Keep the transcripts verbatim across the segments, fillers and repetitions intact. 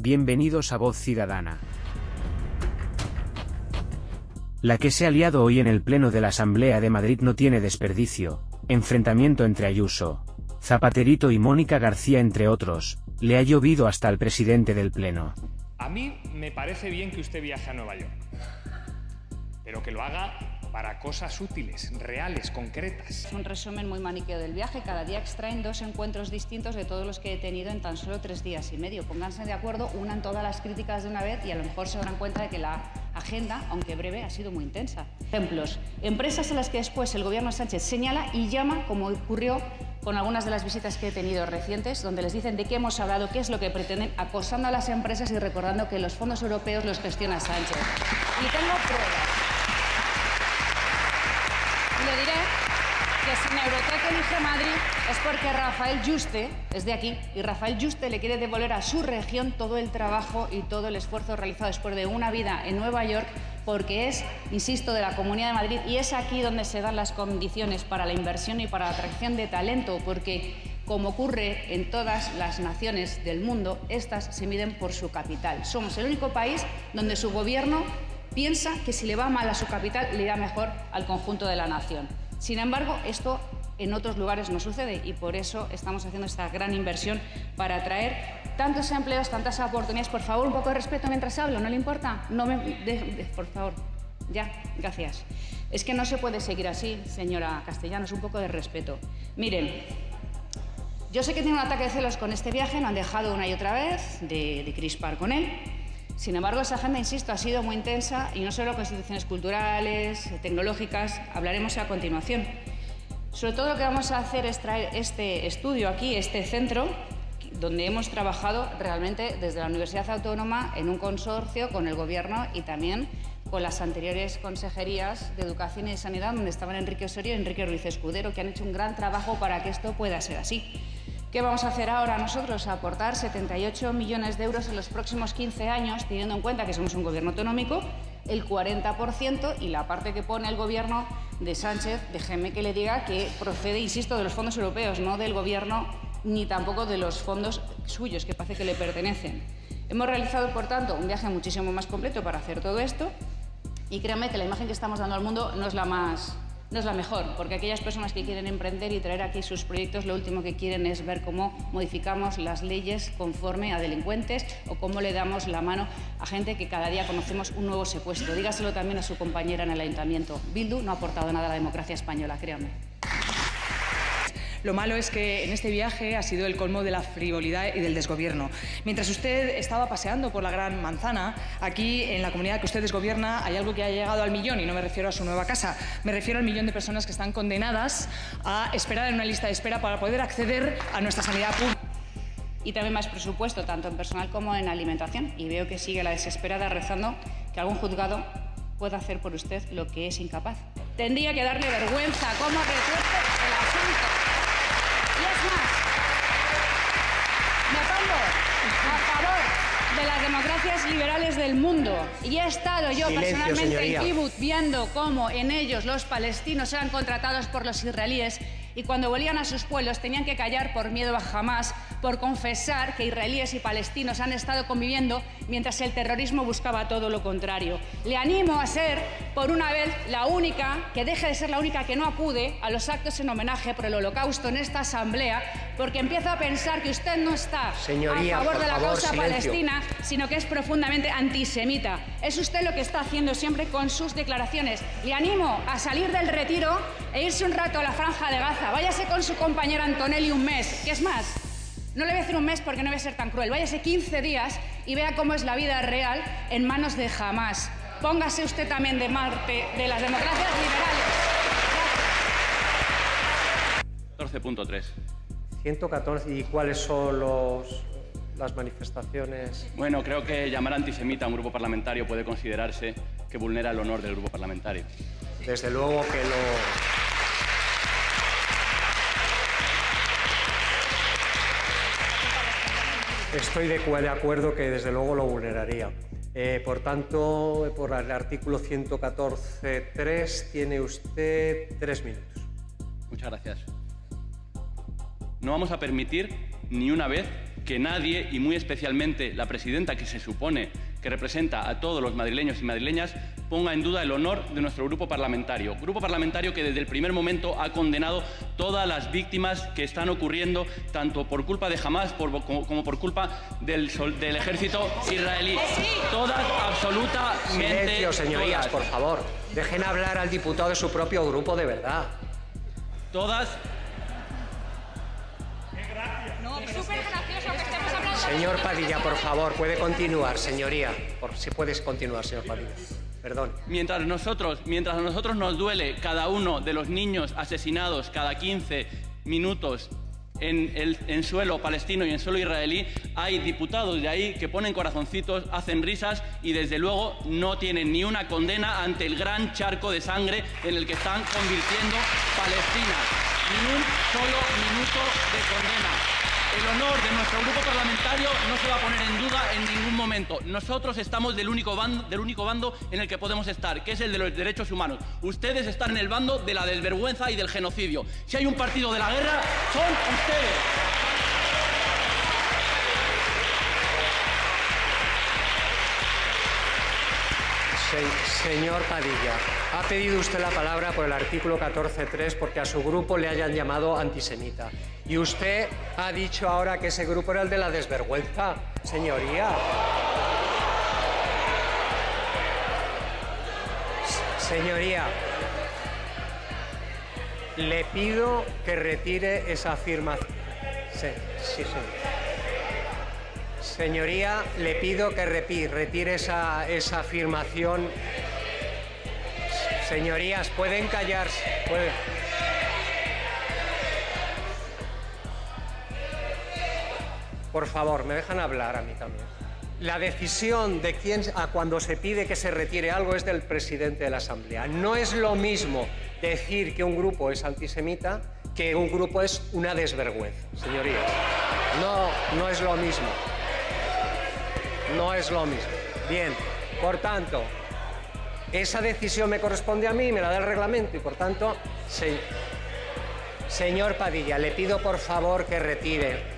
Bienvenidos a Voz Ciudadana. La que se ha liado hoy en el Pleno de la Asamblea de Madrid no tiene desperdicio. Enfrentamiento entre Ayuso, Zapaterito y Mónica García entre otros. Le ha llovido hasta al presidente del Pleno. A mí me parece bien que usted viaje a Nueva York, pero que lo haga para cosas útiles, reales, concretas. Es un resumen muy maniqueo del viaje. Cada día extraen dos encuentros distintos de todos los que he tenido en tan solo tres días y medio. Pónganse de acuerdo, unan todas las críticas de una vez y a lo mejor se darán cuenta de que la agenda, aunque breve, ha sido muy intensa. Ejemplos. Empresas a las que después el gobierno Sánchez señala y llama, como ocurrió con algunas de las visitas que he tenido recientes, donde les dicen de qué hemos hablado, qué es lo que pretenden, acosando a las empresas y recordando que los fondos europeos los gestiona Sánchez. Y tengo pruebas. Le diré que si Neuroteca elige Madrid es porque Rafael Yuste es de aquí y Rafael Yuste le quiere devolver a su región todo el trabajo y todo el esfuerzo realizado después de una vida en Nueva York, porque es, insisto, de la Comunidad de Madrid y es aquí donde se dan las condiciones para la inversión y para la atracción de talento, porque, como ocurre en todas las naciones del mundo, estas se miden por su capital. Somos el único país donde su gobierno piensa que si le va mal a su capital, le irá mejor al conjunto de la nación. Sin embargo, esto en otros lugares no sucede y por eso estamos haciendo esta gran inversión para atraer tantos empleos, tantas oportunidades. Por favor, un poco de respeto mientras hablo, ¿no le importa? No me... De, de, por favor. Ya, gracias. Es que no se puede seguir así, señora Castellanos, un poco de respeto. Miren, yo sé que tiene un ataque de celos con este viaje, me han dejado una y otra vez de, de crispar con él. Sin embargo, esa agenda, insisto, ha sido muy intensa y no solo con instituciones culturales, tecnológicas, hablaremos a continuación. Sobre todo lo que vamos a hacer es traer este estudio aquí, este centro, donde hemos trabajado realmente desde la Universidad Autónoma en un consorcio con el Gobierno y también con las anteriores consejerías de Educación y de Sanidad, donde estaban Enrique Osorio y Enrique Ruiz Escudero, que han hecho un gran trabajo para que esto pueda ser así. ¿Qué vamos a hacer ahora nosotros? Aportar setenta y ocho millones de euros en los próximos quince años, teniendo en cuenta que somos un gobierno autonómico, el cuarenta por ciento, y la parte que pone el gobierno de Sánchez, déjeme que le diga que procede, insisto, de los fondos europeos, no del gobierno ni tampoco de los fondos suyos, que parece que le pertenecen. Hemos realizado, por tanto, un viaje muchísimo más completo para hacer todo esto y créanme que la imagen que estamos dando al mundo no es la más... no es la mejor, porque aquellas personas que quieren emprender y traer aquí sus proyectos, lo último que quieren es ver cómo modificamos las leyes conforme a delincuentes o cómo le damos la mano a gente que cada día conocemos un nuevo secuestro. Dígaselo también a su compañera en el ayuntamiento. Bildu no ha aportado nada a la democracia española, créanme. Lo malo es que en este viaje ha sido el colmo de la frivolidad y del desgobierno. Mientras usted estaba paseando por la Gran Manzana, aquí en la comunidad que usted desgobierna hay algo que ha llegado al millón, y no me refiero a su nueva casa, me refiero al millón de personas que están condenadas a esperar en una lista de espera para poder acceder a nuestra sanidad pública. Y también más presupuesto, tanto en personal como en alimentación. Y veo que sigue la desesperada rezando que algún juzgado pueda hacer por usted lo que es incapaz. Tendría que darle vergüenza cómo resuelve el asunto. Y es más, me pongo a favor de las democracias liberales del mundo. Y he estado yo Silencio, personalmente señoría. en Kibut viendo cómo en ellos los palestinos eran contratados por los israelíes y cuando volvían a sus pueblos tenían que callar por miedo a Hamás, por confesar que israelíes y palestinos han estado conviviendo mientras el terrorismo buscaba todo lo contrario. Le animo a ser, por una vez, la única, que deje de ser la única que no acude a los actos en homenaje por el Holocausto en esta asamblea, porque empiezo a pensar que usted no está Señoría, a favor por de la favor, causa silencio. palestina, sino que es profundamente antisemita. Es usted lo que está haciendo siempre con sus declaraciones. Le animo a salir del retiro e irse un rato a la Franja de Gaza. Váyase con su compañera Antonelli un mes, que es más, no le voy a decir un mes porque no voy a ser tan cruel, váyase quince días y vea cómo es la vida real en manos de Hamás. Póngase usted también de parte de las democracias liberales. catorce punto tres. ciento catorce. ¿Y cuáles son los, las manifestaciones? Bueno, creo que llamar antisemita a un grupo parlamentario puede considerarse que vulnera el honor del grupo parlamentario. Desde luego que lo... Estoy de, de acuerdo que desde luego lo vulneraría. Eh, por tanto, por el artículo ciento catorce punto tres tiene usted tres minutos. Muchas gracias. No vamos a permitir ni una vez que nadie, y muy especialmente la presidenta, que se supone que representa a todos los madrileños y madrileñas, ponga en duda el honor de nuestro grupo parlamentario. Grupo parlamentario que desde el primer momento ha condenado todas las víctimas que están ocurriendo, tanto por culpa de Hamás por, como, como por culpa del, del ejército israelí. Todas, absolutamente. Silencio, señorías, todas. por favor. Dejen hablar al diputado de su propio grupo, de verdad. Todas. Señor Padilla, por favor, puede continuar, señoría. Por, si puedes continuar, señor Padilla. Perdón. Mientras nosotros, mientras a nosotros nos duele cada uno de los niños asesinados cada quince minutos en el en suelo palestino y en suelo israelí, hay diputados de ahí que ponen corazoncitos, hacen risas y desde luego no tienen ni una condena ante el gran charco de sangre en el que están convirtiendo Palestina. Ni un solo minuto de condena. El honor de nuestro grupo parlamentario no se va a poner en duda en ningún momento. Nosotros estamos del único bando, del único bando en el que podemos estar, que es el de los derechos humanos. Ustedes están en el bando de la desvergüenza y del genocidio. Si hay un partido de la guerra, son ustedes. Se, señor Padilla, ha pedido usted la palabra por el artículo catorce punto tres porque a su grupo le hayan llamado antisemita. Y usted ha dicho ahora que ese grupo era el de la desvergüenza, señoría. Señoría, le pido que retire esa afirmación. Sí, sí, sí. Señoría, le pido que retire esa, esa afirmación. Señorías, pueden callarse. Pueden. Por favor, me dejan hablar a mí también. La decisión de quién, a cuando se pide que se retire algo, es del presidente de la Asamblea. No es lo mismo decir que un grupo es antisemita que un grupo es una desvergüenza, señorías. No, no es lo mismo. No es lo mismo. Bien, por tanto, esa decisión me corresponde a mí, me la da el reglamento y, por tanto, se... señor Padilla, le pido por favor que retire.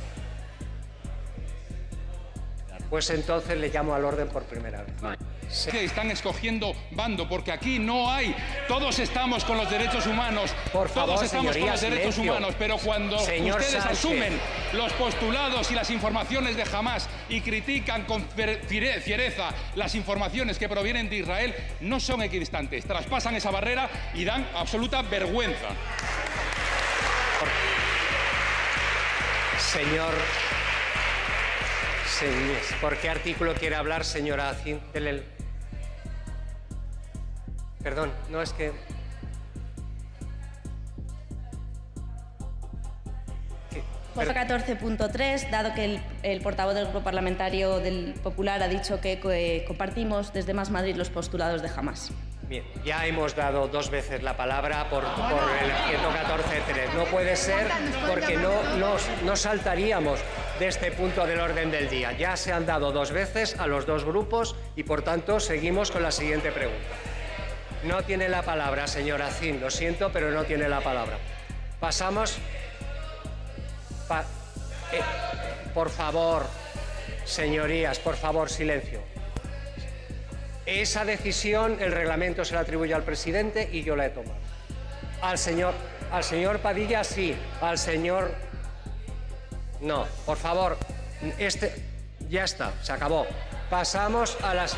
Pues entonces le llamo al orden por primera vez. Sí. Están escogiendo bando porque aquí no hay. Todos estamos con los derechos humanos. Por favor, todos estamos señoría, con los derechos silencio. humanos. Pero cuando Señor ustedes Sánchez. asumen los postulados y las informaciones de Hamás y critican con fiereza las informaciones que provienen de Israel, no son equidistantes. Traspasan esa barrera y dan absoluta vergüenza. Señor. Señor, ¿por qué artículo quiere hablar, señora Acin? El... Perdón, no es que... Por catorce punto tres, dado que el, el portavoz del Grupo Parlamentario del Popular ha dicho que eh, compartimos desde Más Madrid los postulados de Hamás. Bien, ya hemos dado dos veces la palabra por, por el ciento catorce punto tres. No puede ser porque no, no, no saltaríamos de este punto del orden del día. Ya se han dado dos veces a los dos grupos y, por tanto, seguimos con la siguiente pregunta. No tiene la palabra, señora Acin, lo siento, pero no tiene la palabra. Pasamos... Pa eh, por favor, señorías, por favor, silencio. Esa decisión, el reglamento se la atribuye al presidente y yo la he tomado. Al señor, al señor Padilla sí, al señor... No, por favor, este... Ya está, se acabó. Pasamos a las...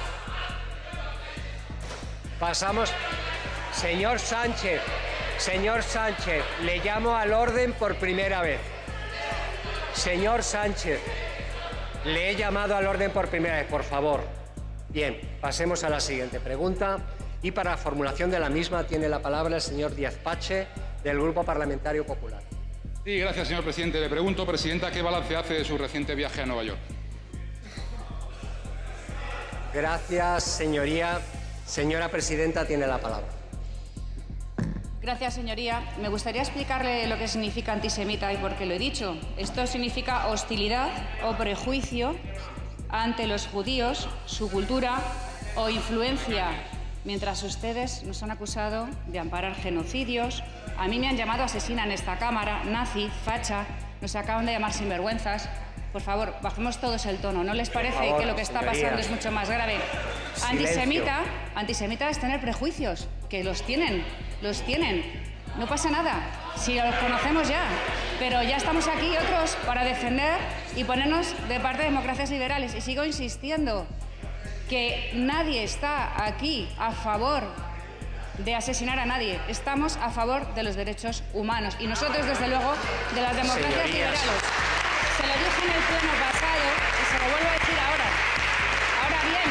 Pasamos... Señor Sánchez, señor Sánchez, le llamo al orden por primera vez. Señor Sánchez, le he llamado al orden por primera vez, por favor. Bien, pasemos a la siguiente pregunta. Y para la formulación de la misma tiene la palabra el señor Díaz Pache, del Grupo Parlamentario Popular. Sí, gracias, señor presidente. Le pregunto, presidenta, ¿qué balance hace de su reciente viaje a Nueva York? Gracias, señoría. Señora presidenta, tiene la palabra. Gracias, señoría. Me gustaría explicarle lo que significa antisemita y por qué lo he dicho. Esto significa hostilidad o prejuicio ante los judíos, su cultura o influencia. Mientras ustedes nos han acusado de amparar genocidios, a mí me han llamado asesina en esta Cámara, nazi, facha, nos acaban de llamar sinvergüenzas. por favor, bajemos todos el tono. ¿No les parece favor, que lo que está señorías. pasando es mucho más grave? Antisemita, antisemita es tener prejuicios, que los tienen, los tienen. No pasa nada, si los conocemos ya, pero ya estamos aquí otros para defender y ponernos de parte de democracias liberales. Y sigo insistiendo que nadie está aquí a favor de asesinar a nadie. Estamos a favor de los derechos humanos y nosotros, desde luego, de las democracias Señorías. liberales. Se lo dije en el pleno pasado y se lo vuelvo a decir ahora. Ahora bien,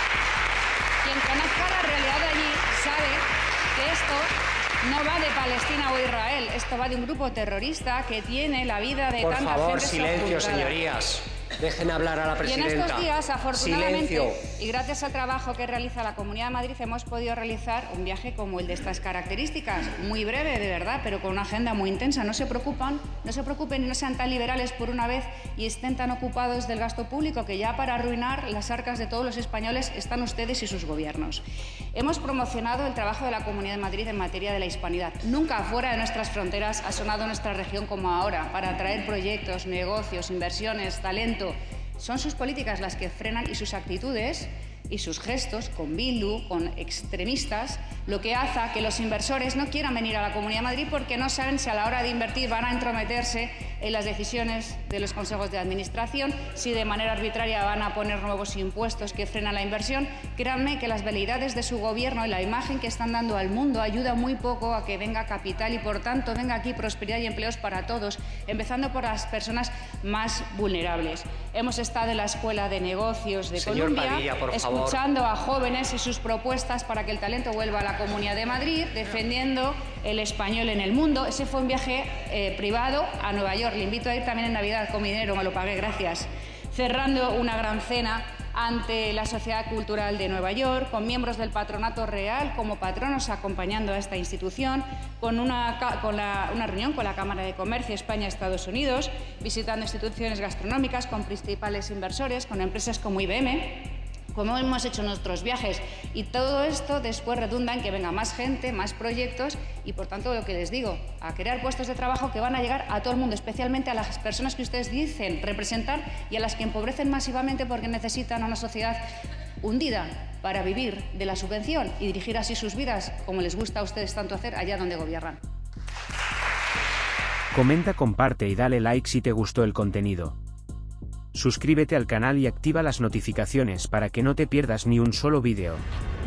quien conozca la realidad de allí sabe que esto no va de Palestina o Israel, esto va de un grupo terrorista que tiene la vida de Por tanta favor, gente silencio, sojuzgada. señorías. Dejen hablar a la Y en presidenta. estos días, afortunadamente, Silencio. y gracias al trabajo que realiza la Comunidad de Madrid, hemos podido realizar un viaje como el de estas características, muy breve, de verdad, pero con una agenda muy intensa. No se preocupan, no se preocupen y no sean tan liberales por una vez y estén tan ocupados del gasto público, que ya para arruinar las arcas de todos los españoles están ustedes y sus gobiernos. Hemos promocionado el trabajo de la Comunidad de Madrid en materia de la hispanidad. Nunca fuera de nuestras fronteras ha sonado nuestra región como ahora, para atraer proyectos, negocios, inversiones, talento. Son sus políticas las que frenan y sus actitudes y sus gestos con Bildu, con extremistas, lo que hace que los inversores no quieran venir a la Comunidad de Madrid porque no saben si a la hora de invertir van a entrometerse en las decisiones de los consejos de administración, si de manera arbitraria van a poner nuevos impuestos que frenan la inversión. Créanme que las veleidades de su gobierno y la imagen que están dando al mundo ayuda muy poco a que venga capital y, por tanto, venga aquí prosperidad y empleos para todos, empezando por las personas más vulnerables. Hemos estado en la Escuela de Negocios de Señor Colombia, Padilla, por favor. escuchando a jóvenes y sus propuestas para que el talento vuelva a la Comunidad de Madrid, defendiendo el español en el mundo. Ese fue un viaje eh, privado a Nueva York. Le invito a ir también en Navidad con mi dinero, me lo pagué, gracias. Cerrando una gran cena ante la Sociedad Cultural de Nueva York, con miembros del Patronato Real como patronos acompañando a esta institución, con una, con la, una reunión con la Cámara de Comercio España-Estados Unidos, visitando instituciones gastronómicas con principales inversores, con empresas como I B M, como hemos hecho nuestros viajes, y todo esto después redunda en que venga más gente, más proyectos y, por tanto, lo que les digo, a crear puestos de trabajo que van a llegar a todo el mundo, especialmente a las personas que ustedes dicen representar y a las que empobrecen masivamente porque necesitan una sociedad hundida para vivir de la subvención y dirigir así sus vidas, como les gusta a ustedes tanto hacer allá donde gobiernan. Comenta, comparte y dale like si te gustó el contenido. Suscríbete al canal y activa las notificaciones para que no te pierdas ni un solo vídeo.